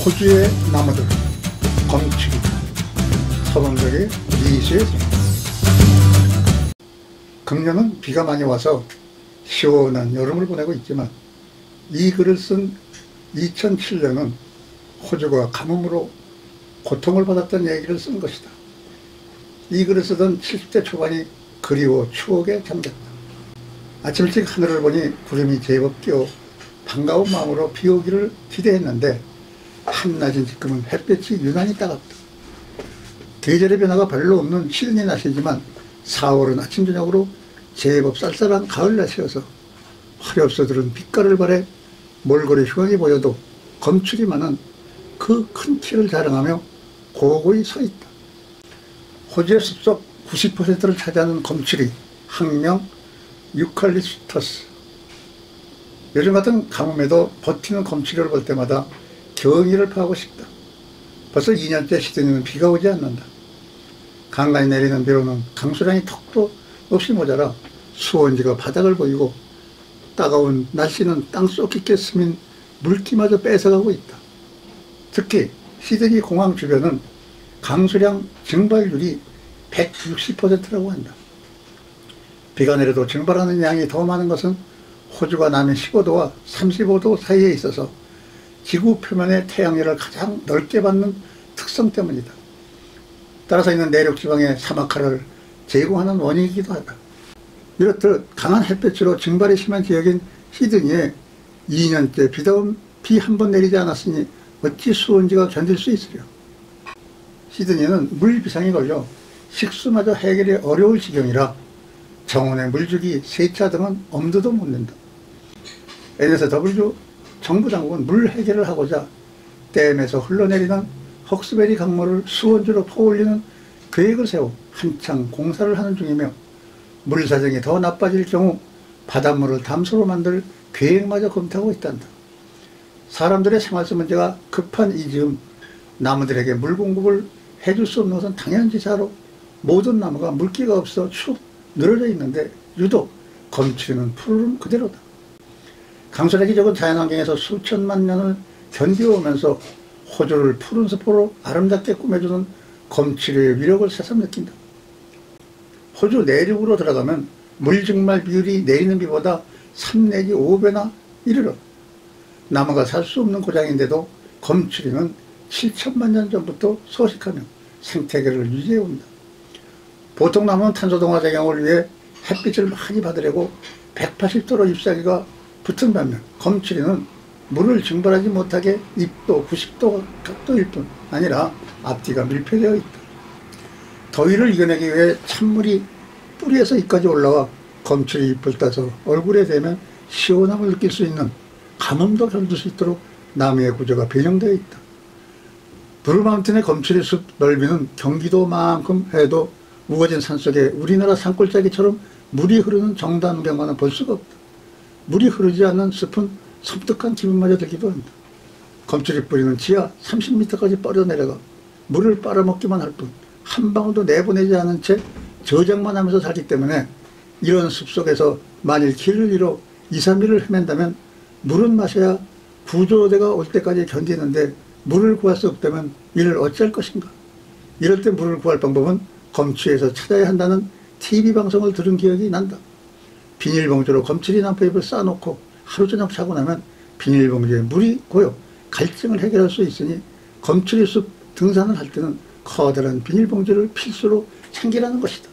호주의 나무들, 검치기, 서방적의 미수의 성. 금년은 비가 많이 와서 시원한 여름을 보내고 있지만 이 글을 쓴 2007년은 호주가 가뭄으로 고통을 받았던 얘기를 쓴 것이다. 이 글을 쓰던 70대 초반이 그리워 추억에 잠겼다. 아침 일찍 하늘을 보니 구름이 제법 끼어 반가운 마음으로 비 오기를 기대했는데 한낮인 지금은 햇볕이 유난히 따갑다. 계절의 변화가 별로 없는 시드니 날씨지만 4월은 아침 저녁으로 제법 쌀쌀한 가을 날씨여서 활이 없어들은 빛깔을 발해 몰골에 흉하게 보여도 검출이 많은 그 큰 키를 자랑하며 고고히 서 있다. 호주의 숲속 90%를 차지하는 검출이 학명 유칼립투스. 요즘 같은 가뭄에도 버티는 검출이를 볼 때마다 경의를 표하고 싶다. 벌써 2년째 시드니는 비가 오지 않는다. 간간히 내리는 비로는 강수량이 턱도 없이 모자라 수온지가 바닥을 보이고 따가운 날씨는 땅속 깊게 스민 물기마저 뺏어가고 있다. 특히 시드니 공항 주변은 강수량 증발률이 160%라고 한다. 비가 내려도 증발하는 양이 더 많은 것은 호주가 남해 15도와 35도 사이에 있어서 지구 표면의 태양열을 가장 넓게 받는 특성 때문이다. 따라서 이는 내륙 지방의 사막화를 제공하는 원인이기도 하다. 이렇듯 강한 햇볕으로 증발이 심한 지역인 시드니에 2년째 비다운 비 한 번 내리지 않았으니 어찌 수온지가 견딜 수 있으려. 시드니는 물 비상이 걸려 식수마저 해결이 어려울 지경이라 정원의 물주기, 세차 등은 엄두도 못 낸다. NSW 정부 당국은 물 해결을 하고자 댐에서 흘러내리는 헉스베리 강물을 수원주로 퍼올리는 계획을 세워 한창 공사를 하는 중이며 물 사정이 더 나빠질 경우 바닷물을 담수로 만들 계획마저 검토하고 있단다. 사람들의 생활수 문제가 급한 이 즈음 나무들에게 물 공급을 해줄 수 없는 것은 당연지사로 모든 나무가 물기가 없어 축 늘어져 있는데 유독 검출이는 푸르름 그대로다. 강수량이 적은 자연환경에서 수천만 년을 견디어오면서 호주를 푸른 숲으로 아름답게 꾸며주는 검치류의 위력을 새삼 느낀다. 호주 내륙으로 들어가면 물증말 비율이 내리는 비보다 3 내지 5배나 이르러 나무가 살 수 없는 고장인데도 검치류는 7천만 년 전부터 서식하며 생태계를 유지해온다. 보통 나무는 탄소동화 작용을 위해 햇빛을 많이 받으려고 180도로 잎사귀가 붙은 반면 검치류는 물을 증발하지 못하게 잎도 90도 각도일 뿐 아니라 앞뒤가 밀폐되어 있다. 더위를 이겨내기 위해 찬물이 뿌리에서 잎까지 올라와 검치류 잎을 따서 얼굴에 대면 시원함을 느낄 수 있는 가뭄도 견딜 수 있도록 나무의 구조가 변형되어 있다. 브루마운틴의 검치류 숲 넓이는 경기도만큼 해도 우거진 산속에 우리나라 산골짜기처럼 물이 흐르는 정단우경과는 볼 수가 없다. 물이 흐르지 않는 숲은 섬뜩한 기분마저 들기도 한다. 검치류 뿌리는 지하 30m까지 뻗어내려가 물을 빨아먹기만 할 뿐 한 방울도 내보내지 않은 채 저장만 하면서 살기 때문에 이런 숲속에서 만일 길을 잃어 2, 3일을 헤맨다면 물은 마셔야 구조대가 올 때까지 견디는데 물을 구할 수 없다면 이를 어찌할 것인가. 이럴 때 물을 구할 방법은 검치에서 찾아야 한다는 TV방송을 들은 기억이 난다. 비닐봉지로 검치리 나무잎을 쌓아놓고 하루 저녁 자고 나면 비닐봉지에 물이 고여 갈증을 해결할 수 있으니 검치리 숲 등산을 할 때는 커다란 비닐봉지를 필수로 챙기라는 것이다.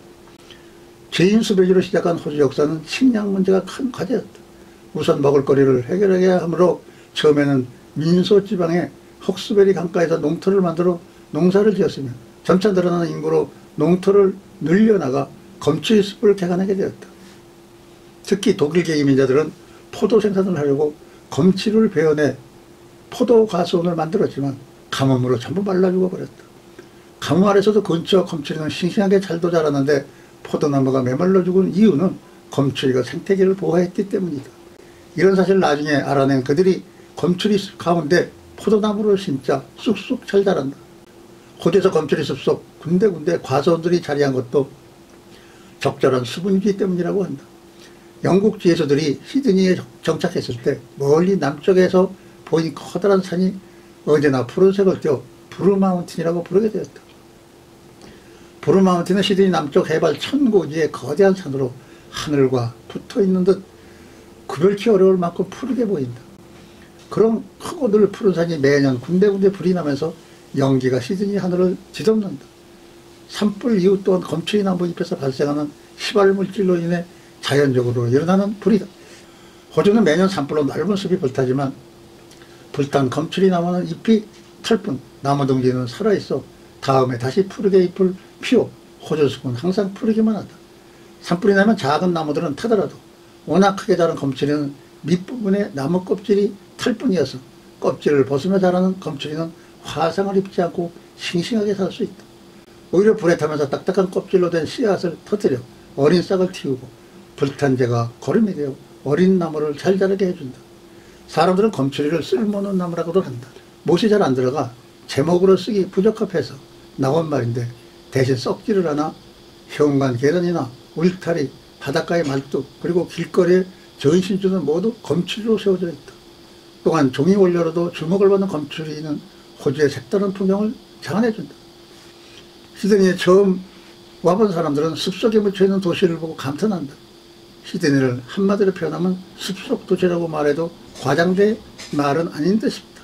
죄인 수배지로 시작한 호주 역사는 식량 문제가 큰 과제였다. 우선 먹을거리를 해결해야 하므로 처음에는 민소 지방의 헉스베리 강가에서 농터를 만들어 농사를 지었으며 점차 늘어나는 인구로 농터를 늘려나가 검치리 숲을 개간하게 되었다. 특히 독일계 이민자들은 포도 생산을 하려고 검치류를 베어내 포도 가수원을 만들었지만 가뭄으로 전부 말라 죽어버렸다. 가뭄 아래서도 근처 검치류는 싱싱하게 잘도 자랐는데 포도나무가 메말라 죽은 이유는 검치류가 생태계를 보호했기 때문이다. 이런 사실을 나중에 알아낸 그들이 검치류 숲 가운데 포도나무를 심자 쑥쑥 잘 자란다. 호주에서 검치류 숲 속 군데군데 과수원들이 자리한 것도 적절한 수분 유지 때문이라고 한다. 영국 지혜소들이 시드니에 정착했을 때 멀리 남쪽에서 보인 커다란 산이 언제나 푸른색을 띄어 브루마운틴이라고 부르게 되었다. 브루마운틴은 시드니 남쪽 해발 1000고지의 거대한 산으로 하늘과 붙어있는 듯 구별치 어려울 만큼 푸르게 보인다. 그런 크고 늘 푸른 산이 매년 군데군데 불이 나면서 연기가 시드니 하늘을 뒤덮는다. 산불 이후 또한 검출이 나무 잎에서 발생하는 휘발물질로 인해 자연적으로 일어나는 불이다. 호주는 매년 산불로 넓은 숲이 불타지만 불탄 검출이 나무는 잎이 탈 뿐 나무 둥지는 살아있어 다음에 다시 푸르게 잎을 피워 호주 숲은 항상 푸르기만 하다. 산불이 나면 작은 나무들은 타더라도 워낙 크게 자란 검출이는 밑부분에 나무 껍질이 탈 뿐이어서 껍질을 벗으며 자라는 검출이는 화상을 입지 않고 싱싱하게 살 수 있다. 오히려 불에 타면서 딱딱한 껍질로 된 씨앗을 터뜨려 어린 싹을 틔우고 불탄 재가 거름이 되어 어린 나무를 잘 자라게 해준다. 사람들은 검출이를 쓸모없는 나무라고도 한다. 못이 잘 안 들어가 제목으로 쓰기 부적합해서 나온 말인데 대신 썩지를 않아 현관 계단이나 울타리, 바닷가의 말뚝, 그리고 길거리의 전신주는 모두 검출이로 세워져 있다. 또한 종이 원료로도 주목을 받는 검출이는 호주의 색다른 풍경을 자아내준다. 시드니에 처음 와본 사람들은 숲속에 묻혀있는 도시를 보고 감탄한다. 시드니를 한마디로 표현하면 숲속 도시라고 말해도 과장된 말은 아닌 듯 싶다.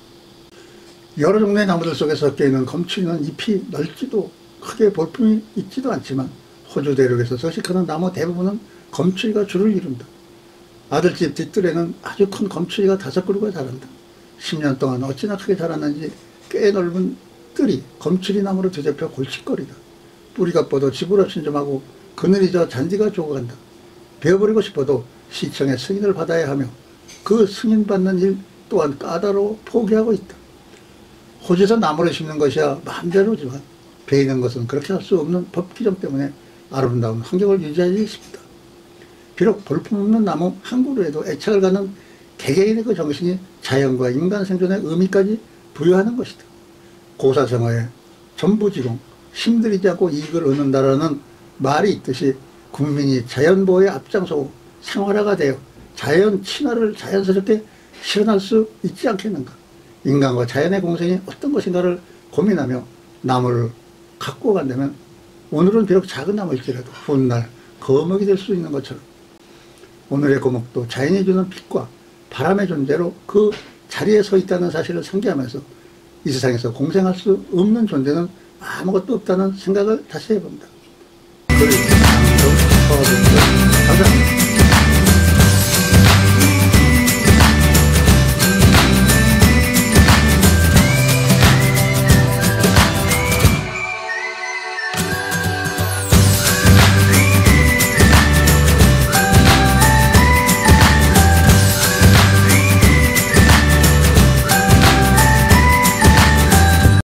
여러 종류의 나무들 속에 섞여있는 검출이는 잎이 넓지도 크게 볼품이 있지도 않지만 호주 대륙에서 서식하는 나무 대부분은 검출이가 주를 이룬다. 아들집 뒷뜰에는 아주 큰 검출이가 5그루가 자란다. 10년 동안 어찌나 크게 자랐는지 꽤 넓은 뜰이 검출이 나무로 뒤덮여 골칫거리다. 뿌리가 뻗어 지부러 신좀하고 그늘이 져 잔디가 죽어간다. 베어버리고 싶어도 시청의 승인을 받아야 하며 그 승인받는 일 또한 까다로워 포기하고 있다. 호주에서 나무를 심는 것이야 마음대로지만 베이는 것은 그렇게 할 수 없는 법 규정 때문에 아름다운 환경을 유지하기 쉽다. 비록 볼품없는 나무 한 그루에도 애착을 갖는 개개인의 그 정신이 자연과 인간 생존의 의미까지 부여하는 것이다. 고사성어에 전부지공, 힘들이지 않고 이익을 얻는다라는 말이 있듯이 국민이 자연보호에 앞장서고 생활화가 되어 자연 친화를 자연스럽게 실현할 수 있지 않겠는가. 인간과 자연의 공생이 어떤 것인가를 고민하며 나무를 갖고 간다면 오늘은 비록 작은 나무일지라도 훗날 거목이 될 수 있는 것처럼 오늘의 거목도 자연이 주는 빛과 바람의 존재로 그 자리에 서 있다는 사실을 상기하면서 이 세상에서 공생할 수 없는 존재는 아무것도 없다는 생각을 다시 해봅니다. 감사합니다.